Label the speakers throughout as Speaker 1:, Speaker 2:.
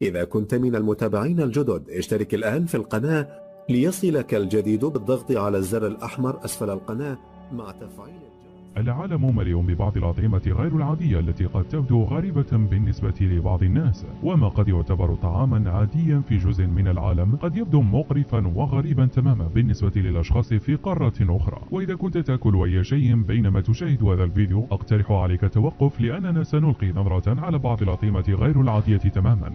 Speaker 1: إذا كنت من المتابعين الجدد اشترك الآن في القناة ليصلك الجديد بالضغط على الزر الأحمر أسفل القناة مع تفعيل الجرس.
Speaker 2: العالم مليء ببعض الأطعمة غير العادية التي قد تبدو غريبة بالنسبة لبعض الناس، وما قد يعتبر طعاما عاديا في جزء من العالم قد يبدو مقرفا وغريبا تماما بالنسبة للأشخاص في قارة أخرى. وإذا كنت تأكل أي شيء بينما تشاهد هذا الفيديو، أقترح عليك التوقف لأننا سنلقي نظرة على بعض الأطعمة غير العادية تماما.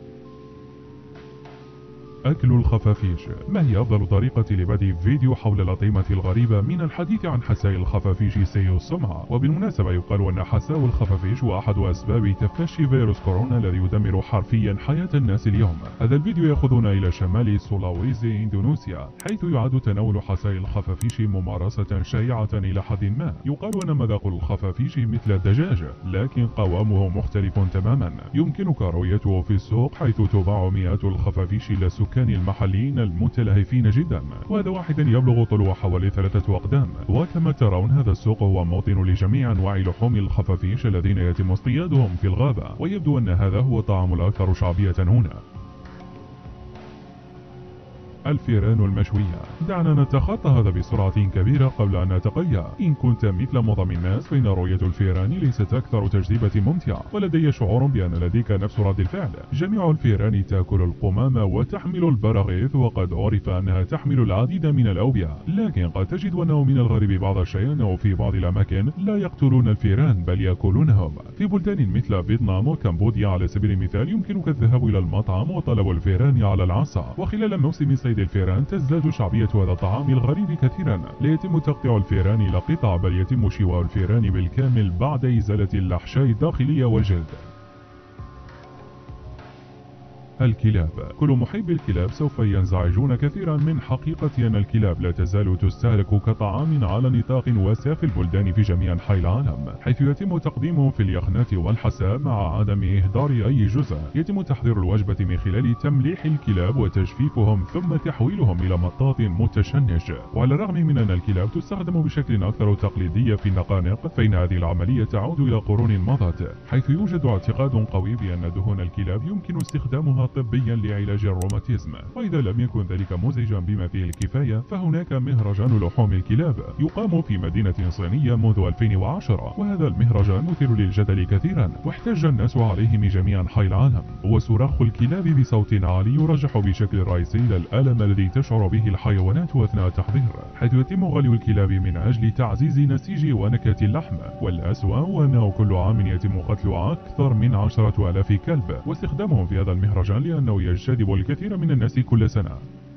Speaker 2: أكل الخفافيش. ما هي أفضل طريقة لبدء فيديو حول الأطعمة الغريبة من الحديث عن حساء الخفافيش سيء السمعة؟ وبالمناسبة يقال أن حساء الخفافيش هو أحد أسباب تفشي فيروس كورونا الذي يدمر حرفيا حياة الناس اليوم. هذا الفيديو يأخذنا إلى شمال سولاويسي إندونيسيا، حيث يعد تناول حساء الخفافيش ممارسة شائعة إلى حد ما. يقال أن مذاق الخفافيش مثل الدجاج، لكن قوامه مختلف تماما. يمكنك رؤيته في السوق، حيث تباع مئات الخفافيش للسكان المحليين المتلهفين جدا، وهذا واحد يبلغ طوله حوالي 3 أقدام. وكما ترون هذا السوق هو موطن لجميع أنواع لحوم الخفافيش الذين يتم اصطيادهم في الغابة، ويبدو أن هذا هو الطعام الأكثر شعبية هنا. الفيران المشوية. دعنا نتخطى هذا بسرعة كبيرة قبل أن نتقيأ. إن كنت مثل معظم الناس فإن رؤية الفيران ليست أكثر تجربة ممتعة، ولدي شعور بأن لديك نفس رد الفعل. جميع الفيران تأكل القمامة وتحمل البراغيث، وقد عرف أنها تحمل العديد من الأوبئة، لكن قد تجد أنه من الغريب بعض الشيء أنه في بعض الأماكن لا يقتلون الفيران بل يأكلونهم. في بلدان مثل فيتنام وكمبوديا على سبيل المثال يمكنك الذهاب إلى المطعم وطلب الفيران على العصا، وخلال موسم صيد الفيران تزداد شعبية هذا الطعام الغريب كثيرا. لا يتم تقطيع الفيران إلى قطع، بل يتم شواء الفيران بالكامل بعد إزالة الأحشاء الداخلية والجلد. الكلاب. كل محبي الكلاب سوف ينزعجون كثيرا من حقيقة أن الكلاب لا تزال تستهلك كطعام على نطاق واسع في البلدان في جميع أنحاء العالم، حيث يتم تقديمهم في اليخنات والحساء مع عدم إهدار أي جزء. يتم تحضير الوجبة من خلال تمليح الكلاب وتجفيفهم ثم تحويلهم إلى مطاط متشنج. وعلى الرغم من أن الكلاب تستخدم بشكل أكثر تقليدية في النقانق، فإن هذه العملية تعود إلى قرون مضت، حيث يوجد اعتقاد قوي بأن دهون الكلاب يمكن استخدامها طبيا لعلاج الروماتيزم. وإذا لم يكن ذلك مزعجا بما فيه الكفاية، فهناك مهرجان لحوم الكلاب يقام في مدينة صينية منذ 2010، وهذا المهرجان مثير للجدل كثيرا، واحتج الناس عليه من جميع أنحاء العالم. وصراخ الكلاب بصوت عالي يرجح بشكل رئيسي إلى الألم الذي تشعر به الحيوانات أثناء التحضير، حيث يتم غلي الكلاب من أجل تعزيز نسيج ونكهة اللحم. والأسوأ هو أنه كل عام يتم قتل أكثر من 10,000 كلب، واستخدامهم في هذا المهرجان لأنه يجتذب الكثير من الناس كل سنة.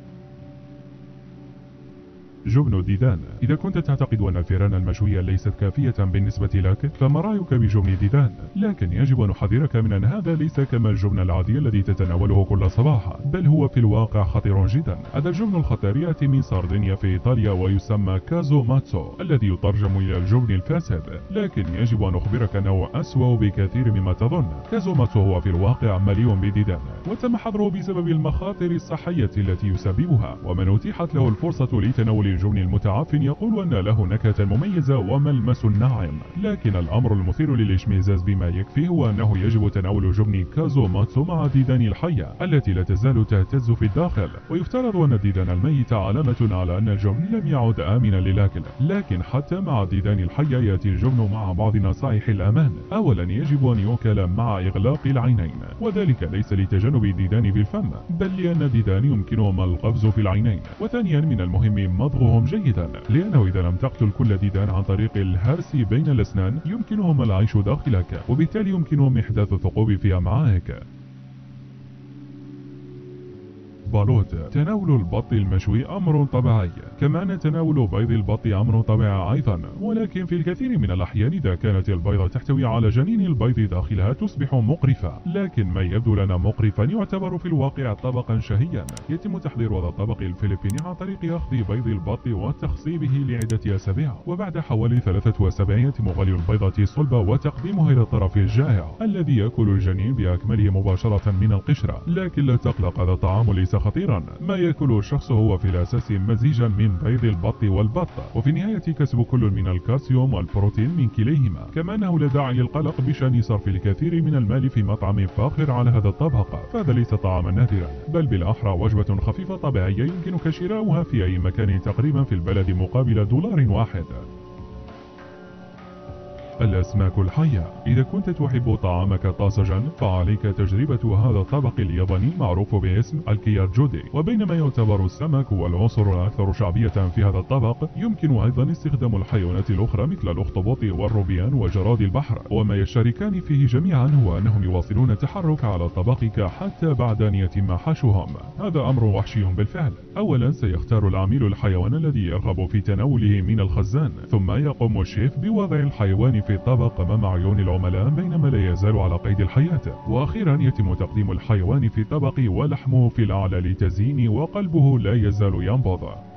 Speaker 2: جبن الديدان. إذا كنت تعتقد أن الفيران المشوية ليست كافية بالنسبة لك، فما رأيك بجبن الديدان؟ لكن يجب أن أحذرك من أن هذا ليس كما الجبن العادي الذي تتناوله كل صباح، بل هو في الواقع خطير جدا. هذا الجبن الخطير يأتي من سردينيا في إيطاليا ويسمى كازو ماتسو، الذي يترجم إلى الجبن الفاسد، لكن يجب أن أخبرك أنه أسوأ بكثير مما تظن. كازو ماتسو هو في الواقع مليء بالديدان، وتم حظره بسبب المخاطر الصحية التي يسببها. ومن أتيحت له الفرصة لتناول الجبن المتعفن يقول أن له نكهة مميزة وملمس ناعم، لكن الأمر المثير للاشمئزاز بما يكفي هو أنه يجب تناول جبن كازو ماتسو مع الديدان الحية التي لا تزال تهتز في الداخل. ويفترض أن الديدان الميتة علامة على أن الجبن لم يعد آمنا للأكل، لكن حتى مع الديدان الحية يأتي الجبن مع بعض نصائح الأمان. أولا، يجب أن يؤكل مع إغلاق العينين، وذلك ليس لتجنب الديدان بالفم، بل لأن الديدان يمكنهما القفز في العينين. وثانيا، من المهم مضغهم جيدا، لأنه إذا لم تقتل كل ديدان عن طريق الهرس بين الأسنان يمكنهم العيش داخلك، وبالتالي يمكنهم إحداث ثقوب في أمعائك. البالوت. تناول البط المشوي أمر طبيعي، كما أن تناول بيض البط أمر طبيعي أيضا، ولكن في الكثير من الأحيان إذا كانت البيضة تحتوي على جنين البيض داخلها تصبح مقرفة. لكن ما يبدو لنا مقرفا يعتبر في الواقع طبقا شهيا. يتم تحضير هذا الطبق الفلبيني عن طريق أخذ بيض البط وتخصيبه لعدة أسابيع، وبعد حوالي 3 أسابيع يتم غلي البيضة الصلبة وتقديمها إلى الطرف الجائع الذي يأكل الجنين بأكمله مباشرة من القشرة. لكن لا تقلق، هذا الطعام ليس خطيرا. ما يأكله الشخص هو في الأساس مزيجا من بيض البط والبط، وفي النهاية كسب كل من الكالسيوم والبروتين من كليهما. كما أنه لا داعي للقلق بشأن صرف الكثير من المال في مطعم فاخر على هذا الطبق، فهذا ليس طعاما نادرا، بل بالأحرى وجبة خفيفة طبيعية يمكنك شراؤها في أي مكان تقريبا في البلد مقابل $1. الأسماك الحية. إذا كنت تحب طعامك طازجا فعليك تجربة هذا الطبق الياباني المعروف باسم الكيارجودي. وبينما يعتبر السمك هو العنصر الأكثر شعبية في هذا الطبق، يمكن أيضا استخدام الحيوانات الأخرى مثل الأخطبوط والروبيان وجراد البحر، وما يشتركان فيه جميعا هو أنهم يواصلون التحرك على طبقك حتى بعد أن يتم حشوهم. هذا أمر وحشي بالفعل. أولا سيختار العميل الحيوان الذي يرغب في تناوله من الخزان، ثم يقوم الشيف بوضع الحيوان في الطبق أمام عيون العملاء بينما لا يزال على قيد الحياة، وأخيرا يتم تقديم الحيوان في الطبق ولحمه في الأعلى للتزيين وقلبه لا يزال ينبض.